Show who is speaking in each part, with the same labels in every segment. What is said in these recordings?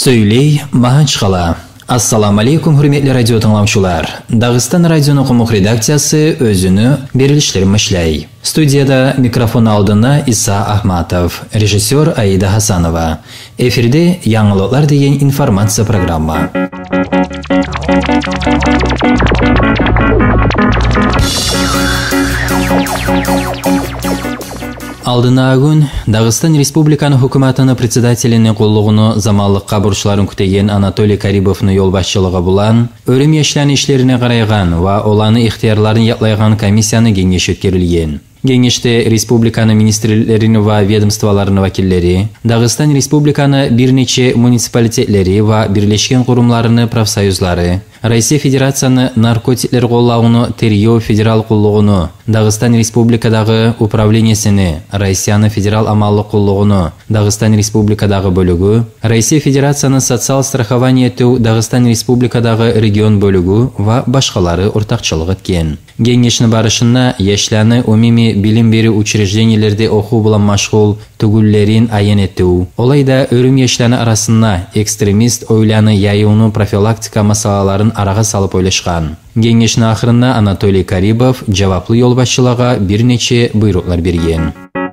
Speaker 1: Сөйлей Махачқала. Ассаламу алейкум, хурметли радио тыңлаучылар. Дагыстан радионы құмық редакциясы өзіні берілішлерін мәшләй. Студияда микрофон алдына Иса Ахматов, режиссер Аида Хасанова. Эфирде яңылыклар деген информация программа. Алдына агун Дагыстан Республиканы хукуматыны председателіне қоллығыны замаллық қабыршыларын күтеген Анатолий Карибовны yol başçılığı bulan, өрім ешләні ішлеріне қарайған ва оланы ихтиярларын ятлайған комиссияны кеңеш өткерілген. Кеңеште республиканы министрлерін ва ведомстволарының вакиллері, Дагыстан Республиканы бірнеше муниципалитетлері ва бірлешкен құрымларыны профсоюзлары, Россия Федерацияны наркотиклер қоллауыны тергеу федерал құллығыны, Дагыстан Республикадағы управлениясыны, Россияны федерал амаллық құллығыны, Дагыстан Республикадағы бөлігі, Россия Федерацияны социал страхование ету Дагыстан Республикадағы регион бөлігі ва башқалары ортақчылық еткен. Кеңешні барышына ешләні умими билим бері учреждениелерде оқу бұлан машғул түгіллерін айын ету. Олайда өрім ешләні арасына экстремист ойланы яйуыны профилактика масалаларын араға салып ойлашқан. Кеңешні ақырына Анатолий Карибов жаваплы yol başçılığa бірнеше бұйрықлар берген.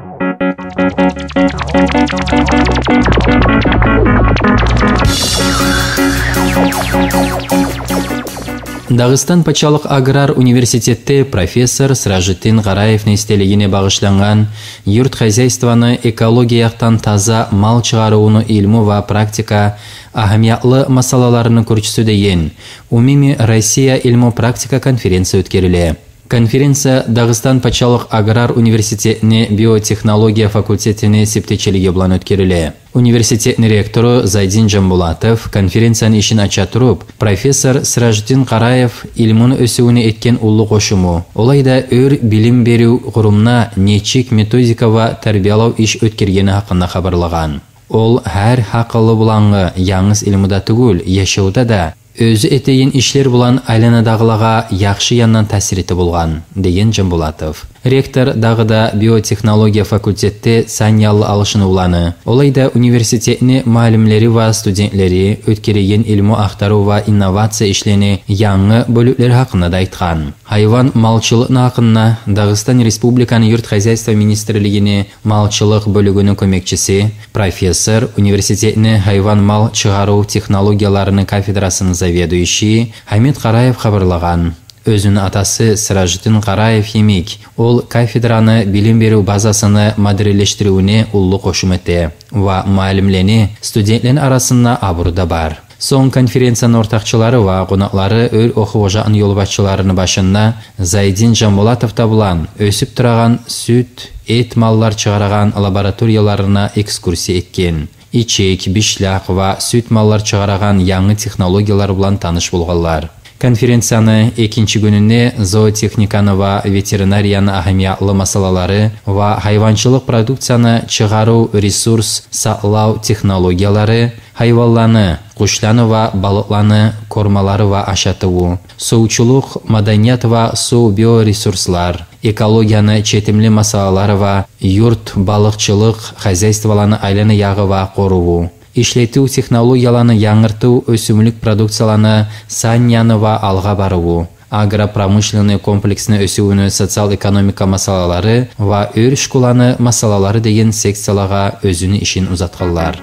Speaker 1: Дагыстан Пачалық Аграр университетте профессор Сражитдин Караевның істелігіне бағышланған юрт хозяйстваны экологияқтан таза мал чығаруыны илму ва практика ахамиятлы масалаларыны көрчісі деген Умими Россия илму практика конференция өткерілі. Конференция Дагыстан Пачалық Аграр университетіне биотехнология факультетіне септечеліге бұлан өткерілі. Университетінің ректору Зайдин Жамбулатов конференцияны ішін ача тұрып, профессор Сражитдин Караев илмуны өсуіне еткен ұлы қошыму. Олайда өр білім беру ғұрымна нечик методика ва тәрбиялау іш өткергені хақында хабарлаған. Ол әр хақылы бұлаңы яңыз илмуда түгіл, яшауда да өзі етейін ішлер бұлан айланадағылаға яқшы яннан тәсіреті болған, деген Жамбулатов. Ректор дағыда биотехнология факультетте санялы алышыны уланы. Олайда университетіне малимлері ва студентлері өткереген илму ақтару ва инновация ішлені яңы бөліклер хақында да айтқан. Хайван малчылықны хақында Дагыстан Республиканы юрт хозяйство министрлігіне малчылық бөлігінің көмекчісі, профессор университетіне хайван мал чығару технологияларының кафедрасының заведующий Хамид Караев хабарлаған. Өзінің атасы Сражитдин Караев химик. Ол кафедраны билим беру базасыны модернлештіруіне ұлы қошым етті. Ва малимлені студентлен арасында абырда бар. Соң конференцияның ортақчылары ва қонақлары өр оқу ожағын yolbaşçılarының башында Зайдин Жамбулатов табылан өсіп тұраған сүт, ет маллар чығараған лабораторияларына экскурсия еткен. Ичек, бишляк ва сүт маллар чығараған яңы технологиялар бұлан таныш болғалар. Конференцияны екінші күніне зоотехниканы ва ветеринарияны ахамиятлы масалалары ва хайванчылық продукцияны чығару ресурс сақлау технологиялары, хайвалланы, құшланы ва балықланы, кормалары ва ашатыу, соучылық, маданият ва су биоресурслар, экологияны четімлі масалалары ва юрт балықчылық, хозяйстволаны айланы яғы ва қору. Ишлету технологияланы яңырту өсімлік продукцияланы саняны ва алға баруы. Агропромышленный комплексны өсуіні социал-экономика масалалары ва өр школаны масалалары деген секциялаға өзіні ішін ұзатқалар.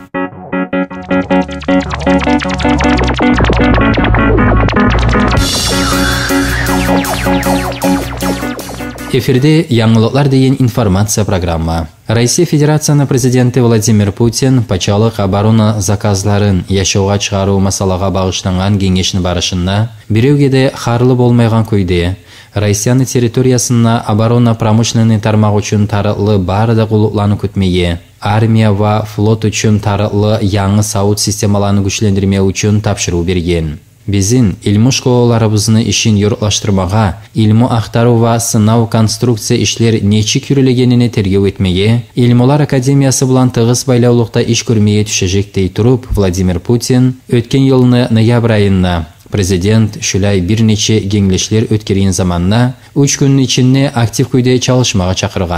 Speaker 1: Эфирде яңылыклар деген информация программа. Россия Федерацияны президенті Владимир Путин Пачалық оборона заказларын яшауға чығару масалаға бағыштанған кеңешінің барышында біреуге қарлы болмайған көйде Россияны территориясына оборона промышленный тармақ үшін тарылы барды құлықланы күтмее, армия ва флот үшін тарылы яңы сауыт системаланы күчлендірме үшін тапшыру берген. Біздің илму школаларыбызны ішін юртлаштырмаға, илму ақтару ва сынау конструкция ішлер нечик юрілегеніне тергеу етмеге, Илмулар Академиясы бұлан тығыз байлаулықта іш көрмeye түшежектей тұрып, Владимир Путин өткен еліні ноябрь айында президент шүләй бірнеше кеңешлер өткерген заманна 3 күннің ішінде актив көйде çalışmaға чақырған.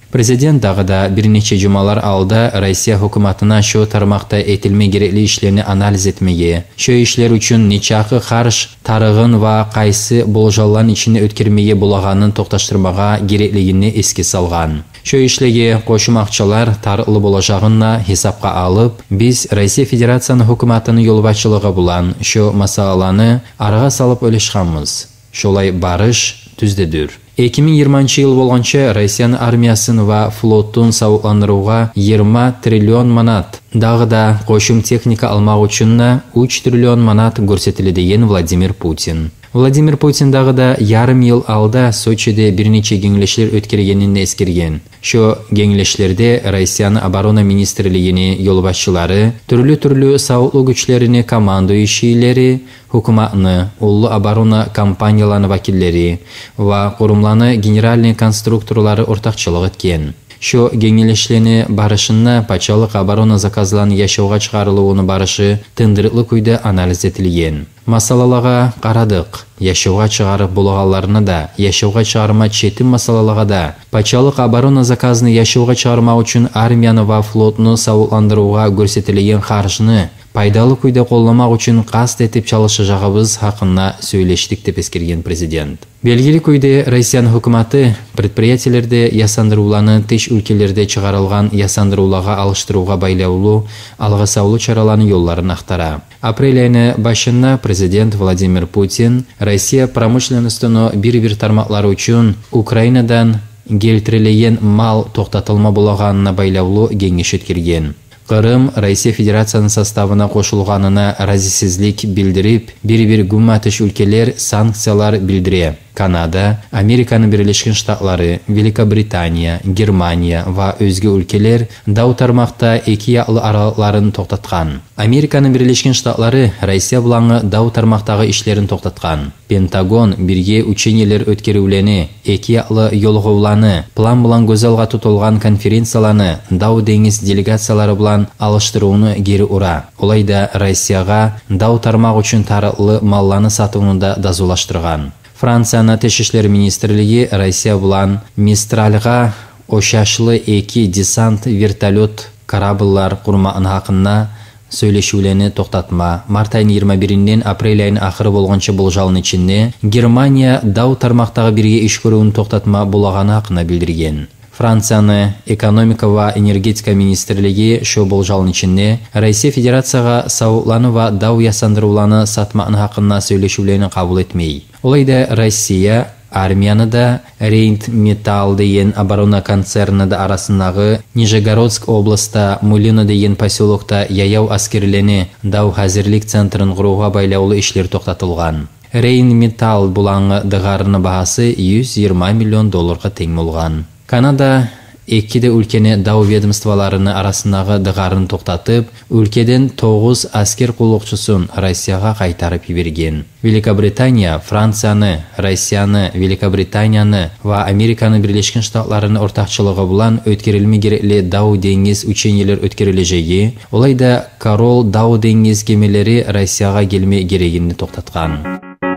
Speaker 1: Президент дагы да бир нече жумалар алда Россия хөкүмәтенә şu тармакта этилме керекле эшләрне анализ этмеге, şu эшләр үчүн нечакы карш тарыгын ва кайсы болжаллан ичине өткөрмеге булаганын токташтырмага кереклигини эске салган. Şu эшлеге кошумакчылар тарылы болажагына хисапка алып, biz Россия Федерацияны хөкүмәтенең юлбашчылыгы булан şu масаланы арага салып өлешкәнбез. Шулай барыш түздедүр. 2020 yıl болғанча Россиян армиясын ва флотын сауыкландыруга 20 триллион манат, дагы да кошум техника алмак үчүн 3 триллион манат көрсөтүлдү деген Владимир Путин. Владимир Путин дагы да ярым ел алда Сочиде бир нече кеңешler өткөргөнүн эскерген. Şu кеңешлерде Россияны оборона министрлигини yolbaşçылары, түрлүү сауыклуу күчлөрүнүн командующийлери, хөкүмәтне, уллу оборона компанияларынын вакиллери ва курумланы генеральный конструкторлары ортакчылык эткен. Şu кеңешлерни барышына пачалык оборона заказларын яшоого чыгарылууну барышы тындырыклы күйдө анализ этилген. Масалаларга карадык. Яшоого чыгарып булганларына да, яшоого чыгарма четим масалаларга да. Пачалык оборона заказын яшоого чыгармак үчүн армияны ва флотну сауыкландырууга көрсөтүлгөн каржыны пайдалы күйдө колдомак үчүн каст этип чалышачагыбыз хакында сүйлөштүк деп эскерген президент. Белгилүү күйдө Россиянын хөкүмәте предприятиелерде ясандырууланы тыш өлкөлөрдө чыгарылган ясандырууларга алыштырууга байлаулуу алга саулуу чараларынын жоллорун актара. Апрель айынын башында президент Владимир Путин Россия промышленностуну бир тармаклары үчүн Украинадан келтирилген мал токтотулма булаганына байлаулуу кеңеш өткөргөн. Кырым Россия Федерациясынын составына кошулганына разисиздик билдирип, бир гумматыш өлкөлөр санкциялар билдире. Канада, Американын Бирлешкен Штатлары, Великобритания, Германия ва өзгө өлкөлөр дау тармакта эки яклы аралыкларын токтоткан. Американын Бирлешкен Штатлары Россия булаңы дау тармактагы ишлерин токтоткан. Пентагон бирге учениялер өткөрүүлөрү, эки яклы жолугууларды, план булан көз алга тутулган конференцияларны дау деңиз делегациялары булан алыштырууну кери ура. Олайда Россияга дау тармак үчүн тарылы малланы сатууну да дазуулаштырган. Франциянын Тышкы иштер министрлиги Россия булан Мистральга ошашлы эки десант вертолет кораблар курмаган хакында сөйлешүүлөрүнү токтотма. Март айынын 21-нен апрель айынын акыры болгончо болжалын ичинде Германия дау тармактагы бирге иш көрүүнү токтотма булаганы хакында билдирген. Франциянын экономика ва энергетика министрлиги şu болжалын ичинде Россия Федерацияга сауыкланы ва дау ясандырууланы сатмаган хакында сөйлешүүлөрүнү кабыл этмей. Олайда Россия армияны да Рейнметалл деген оборона концерны да арасындагы Нижегородск областта Мулино деген поселокта яяу аскерлерни дау хазирлик центрин курууга байлаулуу иштер токтотулган. Рейнметалл булаңы дыгарынын баасы $120 миллион тең болгон. Канада экиде өлкени дау ведомстволарынын арасындагы дыгарын токтотуп, өлкеден 9 аскер кулукчусун Россияга кайтарып жиберген. Великобритания Францияны, Россияны, Великобританияны ва Американын Бирлешкен Штатларынын ортакчылыгы булан өткөрүлмө керекле дау деңиз учениялер өткөрүлөжеги, олайда Корол дау деңиз кемелери Россияга келме керегини токтоткан.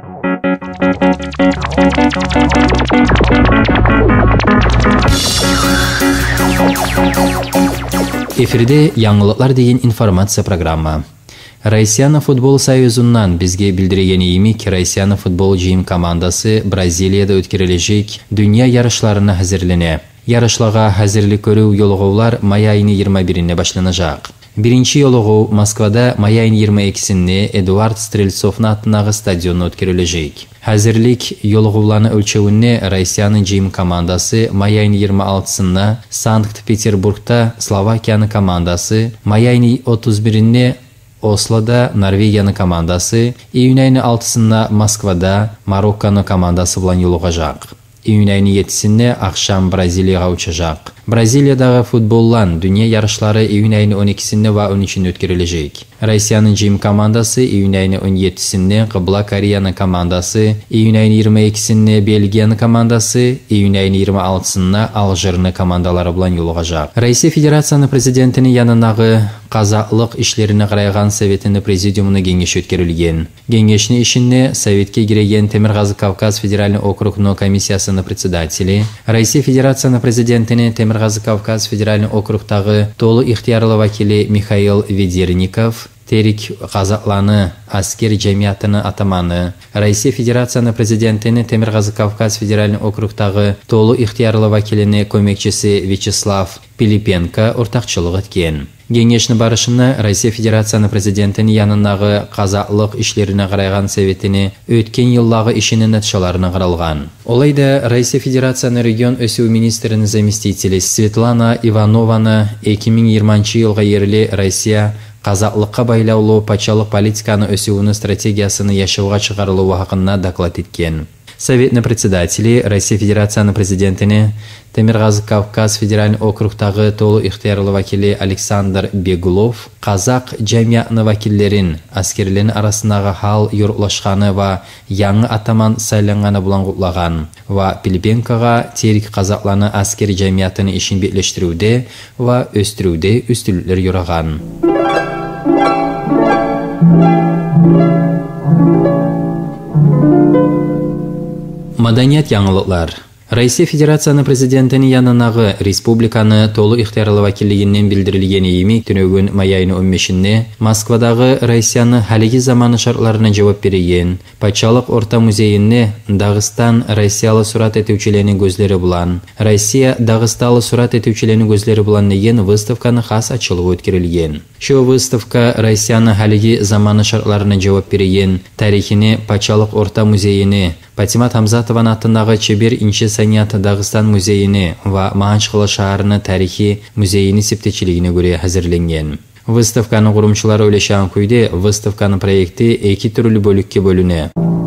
Speaker 1: Эфирде яңылыклар деген информация программа. Россияны футбол союзунан бизге билдирген эмик Россияны футбол жыйын командасы Бразилияда өткөрүлөжек дүйнө ярышларына хазырлене. Ярышларга хазырлык көрүү жолугуулар май айынын 21-ине башланажак. Биринчи жолугуу Москвада май айынын 22-синде Эдуард Стрельцовдун атындагы стадиондо өткөрүлөжек. Хазырлык жолугууларны өлчөүнө Россиянын жыйын командасы май айынын 26-сында Санкт-Петербургда Словакиянын командасы, май айынын 31-ине Ослода Норвегиянын командасы, июнь айынын 6-сында Москвада Марокконун командасы билан жолугажак. Июнь айынын 7-синде акшам Бразилияга учажак. Бразилиядагы футболлан дүйнө ярышлары июнь айынын 12-синде ва 13-синде өткөрүлөжек. Россиянын жыйын командасы июнь айынын 17-синде Кыбла Кореянын командасы, июнь айынын 22-синде Бельгиянын командасы, июнь айынын 26-сында Алжирнын командалары билан жолугажак. Россия Федерациясынын президентинин янынагы казаклык ишлерине карайган Советтин президиумуна кеңеш өткөрүлгөн. Кеңештин ишинде Советке кирген Темиргазы Кавказ федеральный округунун комиссиясынын председатели, Россия Федерациясынын президентинин Темиргазы Кавказ федеральный округтагы толы ихтиярлы вакили Михаил Ведерников, Терик Казакланы аскер жамиятыны атаманы, Россия Федерацияны президентini Темиргазы Кавказ федеральный округтагы толы ихтиярлы вакилini көмекчиси Вячеслав Пилипенко ортакчылык эткен. Кеңешни барышыны Россия Федерацияны президентini янынагы казаклык ишлерине карайган советини өткен жылдагы ишинин нәтижелерine каралган. Олайда Россия Федерацияны регион өсүү министринин заместители Светлана Иванованы 2020 жылга ерле Россия казаклыкка байлаулуу патшалык политиканы өсүүнүн стратегиясыны яшауга чыгарылуу хакында доклад эткен. Советный председатели Россия Федерацияны президентini Темиргазы Кавказ федеральный округтагы толу ихтиярлы вакили Александр Бегулов казак жамиятны вакиллерин аскерлерин арасындагы хал юруклашканы ва яңы атаман сайланганы булан кутлаган ва Пилипенкага терик казакланы аскер жамиятыны ишин бетлештирүүдө ва өстүрүүдө үстүлүктөр юраган. Маданият яңылыклар. Россия Федерацияны президентini янынагы республиканы толу ихтиярлы вакиллигинен билдирилгени эми түнөгүн май айынын 15-inde Москвадагы Россияны халиги заманы шартларына жооп берген Патшалык орта музейинде Дагыстан Россиялы сурат этүүчүлөрүнүн көзлөрү булан, Россия Дагысталы сурат этүүчүлөрүнүн көзлөрү булан деген выставканы хас ачылып өткөрүлгөн. Şu выставка Россияны халиги заманы шартларына жооп берген тарихини Патшалык орта музейини, Патимат Хамзатован атындагы Чебер инче саныяты Дагыстан музейини ва Махачкала шаарынын тарихи музейини септечилигине көрө азырленген. Выставканы курумчулары ойлошан күйде выставканын проекти 2 түрлүү бөлүккө бөлүнө.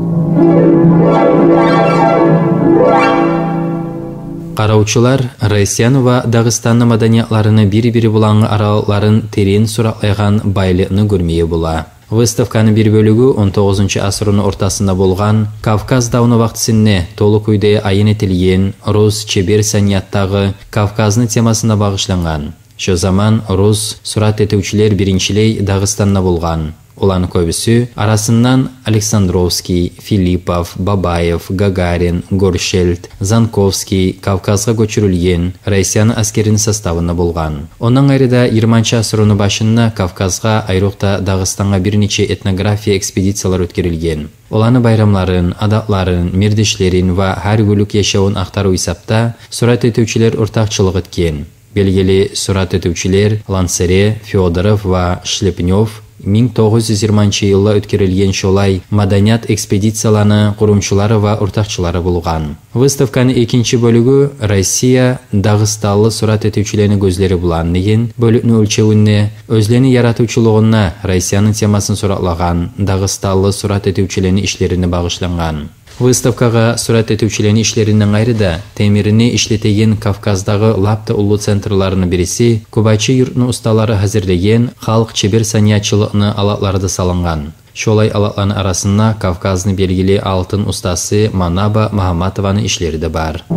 Speaker 1: Караучулар Россияны ва Дагыстандын маданиятларыны бири-бири булаңы араларын терең сураклайган байлыгын көрмөйө була. Выставканын bir bölügü 19 asrın ortasında bolgan Kavkaz dağını vaxtısında tolu kuyda ayın etilgen Rus çeber sanyattagı Kavkazны temasına bağışlangan. Şu zaman Rus surat etүүчүлөр биринчилей Dağıstanda bolgan. Olan köbüsü arasından Aleksandrovskiy, Filippov, Babayev, Gagarin, Gorsheld, Zankovskiy Kavkazga göçürülgen Россиянын askerinin составында болған. Ondan ayrı da 20 asrının başında Kavkazga ayrıqta Dağıstanға bir neçe etnografiya ekspedisiyalar ötkөрülgen. Olanı bayramların, adatların, mirdişlerin ve her günlük yaşauын aktarуу hesapta surat etүүчүлөр ortakçılık etken. Belgili surat etүүчүлөр Lansere, Fyodorov ve Shlepnyov 1920 yılda ötkörülgen şolay madaniyat ekspedisiyalarını kurumçuları ve ortakçıları bulgan. Выставканын ikinci bölügü Россия Dağıstanlı surat etүүчүлөрүнүn gözleri bulan деген bölüknü ölçeğinde özlerini yaratúçuluğuna Россиянын temasını suratlagan Dağıstanlı surat etүүчүлөрүнүn işlerini bağışlangan. Выставкага сурат этүүчүлөрүнүн ишлеринен айры да темирини иштетеген Кавказдагы лапта улуу центрларынын бириси Кубачы юртунун усталары азырлеген халык чебер саныятчылыгына алатларды салынган. Шолай алатлардын арасында Кавказдын белгили алтын устасы Манаба Махаматованын иштери да бар.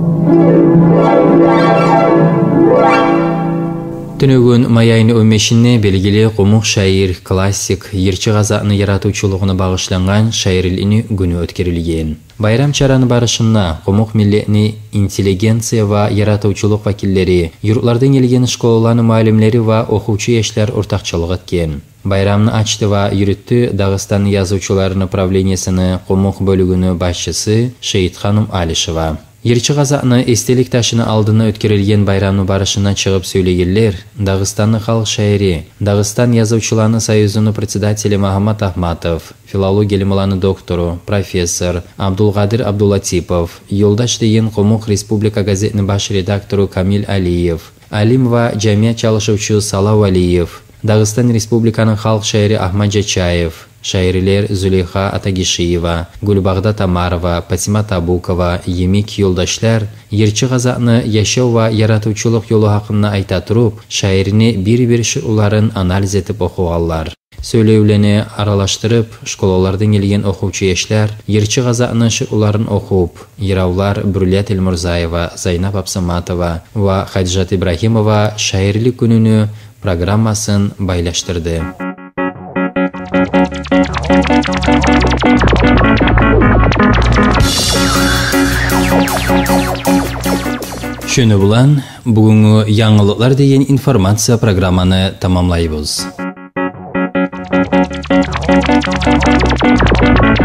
Speaker 1: Түнөгүн май айынын 15-inde белгили комук шайыр, классик, Ерчи Казакны яратуучулугуна багышланган шайырлини күнү өткөрүлгөн. Байрам чараны барышында комук миллетини интеллигенция ва яратуучулук вакиллери, юртлардан келген школалардын маалимлери ва окуучу эшлер ортакчылык эткен. Байрамны ачты ва юрүттү Дагыстан жазуучуларынын правлениясынын комук бөлүгүнүн башчысы Шейитханым Алишева. Ерчи Казакны эстелик ташыны алдына өткөрүлгөн байрамны барышына чыгып сүйлөгөнлер Дагыстанның халык шайыры, Дагыстан жазуучуларынын союзунун председатели Махамат Ахматов, филология илимларынын доктору, профессор Абдулгадир Абдулатипов, Юлдаш деген Комук Республика газетинин баш редактору Камил Алиев, алим ва жамият чалышуучу Салау Алиев, Дагыстан Республиканын халык шайыры Ахмад Жачаев, шайырлер Зулейха Атагишиева, Гүлбагда Тамарова, Патимат Абукова, Емик Юлдашлар Ерчи Казакны яшоо ва яратуучулук жолу хакында айта туруп, шайырыны бир-бир шууларын анализ этип окуганлар. Сөйлөөлөрүнү аралаштырып, школалардан келген окуучу эшлер Ерчи Казакны шууларын окуп, Яраулар Бүрлят Элмурзаева, Зайнап Апсаматова ва Хаджат Ибрахимова шайырлык күнүнү программасын байлаштырды. Шөне булан, бүгінгі яңылыклар деген информация программаны тамамлайбыз.